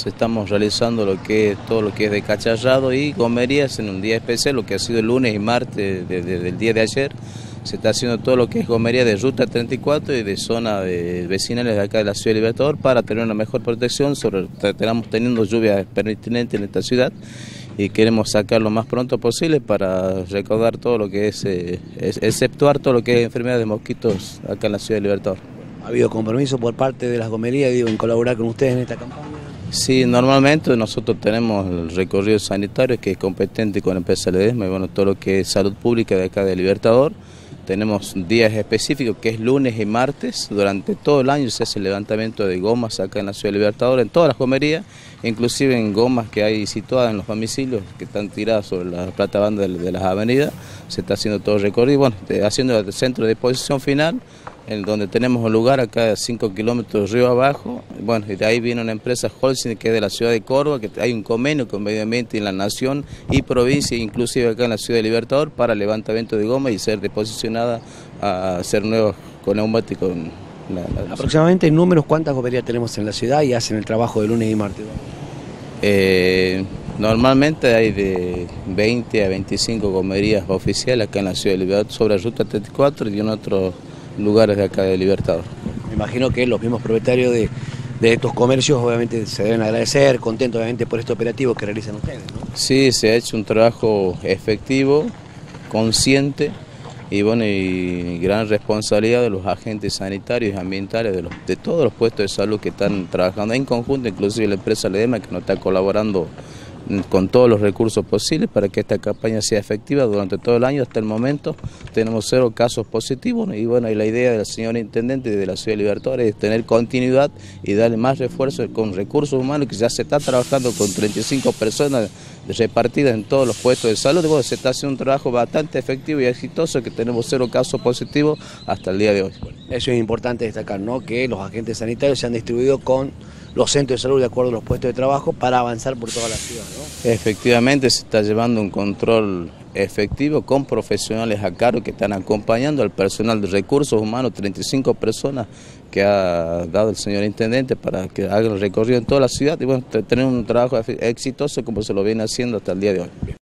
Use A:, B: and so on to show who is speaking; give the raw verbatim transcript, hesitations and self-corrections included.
A: días estamos realizando lo que es, todo lo que es de cacharrado y gomerías en un día especial, lo que ha sido el lunes y martes de, de, del día de ayer. Se está haciendo todo lo que es gomería de Ruta treinta y cuatro y de zona de vecinales de acá de la ciudad de Libertador para tener una mejor protección. Sobre, estamos teniendo lluvias pertinentes en esta ciudad y queremos sacar lo más pronto posible para recaudar todo lo que es, eh, es exceptuar todo lo que es enfermedad de mosquitos acá en la ciudad de Libertador.
B: ¿Ha habido compromiso por parte de las gomerías, digo, en colaborar con ustedes en esta campaña?
A: Sí, normalmente nosotros tenemos el recorrido sanitario que es competente con la empresa Ledesma y bueno, todo lo que es salud pública de acá de Libertador. Tenemos días específicos que es lunes y martes, durante todo el año se hace el levantamiento de gomas acá en la ciudad de Libertador, en todas las gomerías, inclusive en gomas que hay situadas en los domicilios que están tiradas sobre la platabanda de, de las avenidas, se está haciendo todo el recorrido, bueno, haciendo el centro de exposición final, en donde tenemos un lugar acá a cinco kilómetros río abajo. Bueno, y de ahí viene una empresa Holcim que es de la ciudad de Córdoba, que hay un convenio con Medio Ambiente en la nación y provincia, inclusive acá en la ciudad de Libertador, para levantamiento de goma y ser deposicionada a ser nuevos con neumáticos. La, la...
B: Aproximadamente en números, ¿cuántas gomerías tenemos en la ciudad y hacen el trabajo de lunes y martes?
A: Eh, normalmente hay de veinte a veinticinco gomerías oficiales acá en la ciudad de Libertador sobre Ruta treinta y cuatro y en otros lugares de acá de Libertador.
B: Me imagino que los mismos propietarios de, de estos comercios obviamente se deben agradecer, contentos obviamente por este operativo que realizan ustedes, ¿no?
A: Sí, se ha hecho un trabajo efectivo, consciente y bueno, y gran responsabilidad de los agentes sanitarios y ambientales de, los, de todos los puestos de salud que están trabajando en conjunto, inclusive la empresa Ledesma que nos está colaborando con todos los recursos posibles para que esta campaña sea efectiva durante todo el año. Hasta el momento tenemos cero casos positivos y bueno, y la idea del señor intendente de la ciudad de Libertador es tener continuidad y darle más refuerzo con recursos humanos, que ya se está trabajando con treinta y cinco personas repartidas en todos los puestos de salud. Bueno, se está haciendo un trabajo bastante efectivo y exitoso, que tenemos cero casos positivos hasta el día de hoy.
B: Eso es importante destacar, ¿no? Que los agentes sanitarios se han distribuido con los centros de salud de acuerdo a los puestos de trabajo para avanzar por toda la ciudad, ¿no?
A: Efectivamente se está llevando un control efectivo con profesionales a cargo que están acompañando al personal de recursos humanos, treinta y cinco personas que ha dado el señor intendente para que haga el recorrido en toda la ciudad y bueno, tener un trabajo exitoso como se lo viene haciendo hasta el día de hoy.